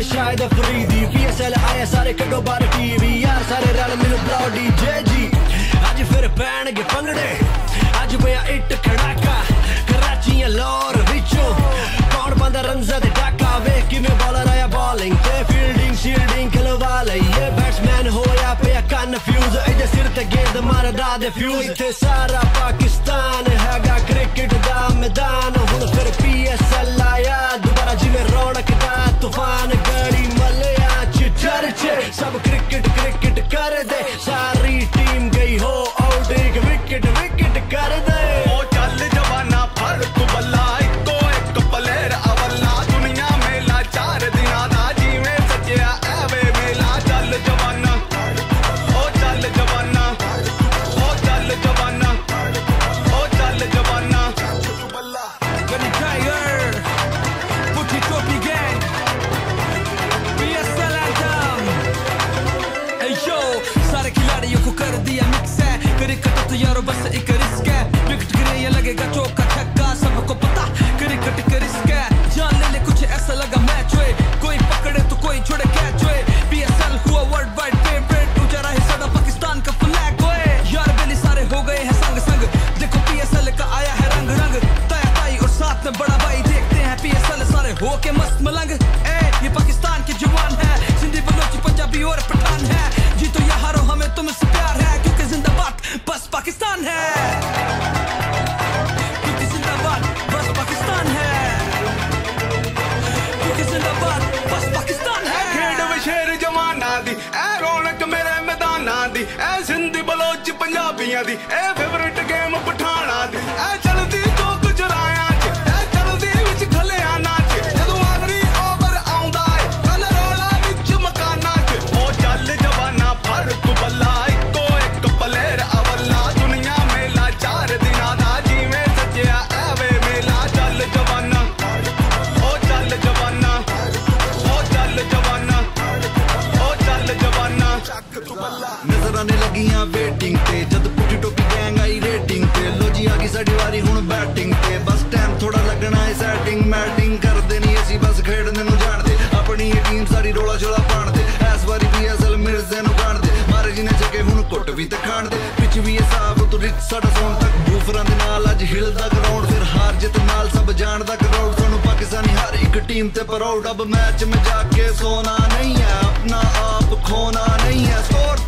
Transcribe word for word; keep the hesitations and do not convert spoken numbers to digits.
में शायद अफरीदी पीएसएल आया सारे कड्डो बार टीवी यार सारे रल मिल बुलाओ डीजे जी अज फिर पैणगे भंगड़े अज पिया इट खड़ाका कराची लाहौर विचों कौन पांदा रंजा ते डाका वेख किवें बॉलर आया बॉलिंग ते फील्डिंग शील्डिंग खिलवा लईए बैट्समैन होया पिया कन्फ्यूज इहदे सिर ते गेंद मारदा दे फ्यूज इत्थे सारा पाकिस्तान हैगा क्रिकेट दा मैदान हुण फिर पीएसएल आया दोबारा जिवें रौनक दा तूफान गड़ी मलिया च चर्चे सब क्रिकेट क्रिकेट कर दे सारी टीम गई हो आउट एक विकेट विकेट कर दे ओ चल जवाना फर्क बल्ला इको एक प्लेयर अवला दुनिया मेला चार दिना दा जिवें सजिया एवे मेला चल जवाना ओ चल जवाना ओ चल जवाना ओ चल जवाना बल्ला Gonna Tiger Put it up again P S L anthem Hey yo सारे खिलाड़ियों को कर दिया मिक्स है क्रिकेट तो यारो बस एक रिस्क है विकेट गिरे या लगेगा चौका छक्का सबको पता क्रिकेट का रिस्क है जान ले ले कुछ ऐसा लगा मैच हुए कोई पकड़े तो कोई छोड़े कैच हुए पीएसएल हुआ वर्ल्ड वाइड फेवरेट ऊंचा रहे सदा पाकिस्तान का फ्लैग हुए यार बेली सारे हो गए हैं संग संग देखो पीएसएल का आया है रंग रंग ताया ताई और साथ में बड़ा भाई देखते हैं पीएसएल सारे हो के मस्त मलंग ए ये पाकिस्तान के जवान है सिंधी बलोची पंजाबी और पठान है जीतो या हारो हमें तुमसे प्यार है क्योंकि जिंदाबाद बस पाकिस्तान है क्योंकि जिंदाबाद बस पाकिस्तान है क्योंकि जिंदाबाद बस पाकिस्तान है खेड विशेर जवाना दी ए रौनक मेरे मैदाना दी ए सिंधी बलोच पंजाबियां दी ए फेवरेट गेम पठाना दी ए चलदी चौक चराया च ए चलदी विच खलिया नाच जदों आखरी ओवर आउंदा ए कल रोला विच मकाना च ओ चल जवाना फर्क बल्ला इको एक प्लेयर अवला दुनिया मेला चार दिना दा जिवें सजिया एवे मेला चल जवाना ओ चल जवाना ओ चल जवाना ओ चल जवाना नजर आने लगियां वेटिंग ते जद पुट्टी टोपी गैंग आई रेटिंग ते लो जी आ गई साडी वारी हुण बैटिंग ते बस टाइम थोड़ा लगना है सैटिंग मैटिंग कर देनी असी बस खेडने नूं जाण दे अपनी ये टीम सारी रोला शोला पाण दे इस वारी पीएसएल मिर्जे नूं काण दे मारे जी ने जगे हुण कुट भी ते खाण दे पिच भी ये साफ तू रिच साडा सोन तक बूफरां दे नाल अज हिलदा ग्राउंड फिर हार जित नाल सब जानदा क्राउड सानू पाकिस्तानी हर एक टीम ते प्राउड अब मैच में जाके सोना नहीं है अपना आप खोना नहीं है स्कोर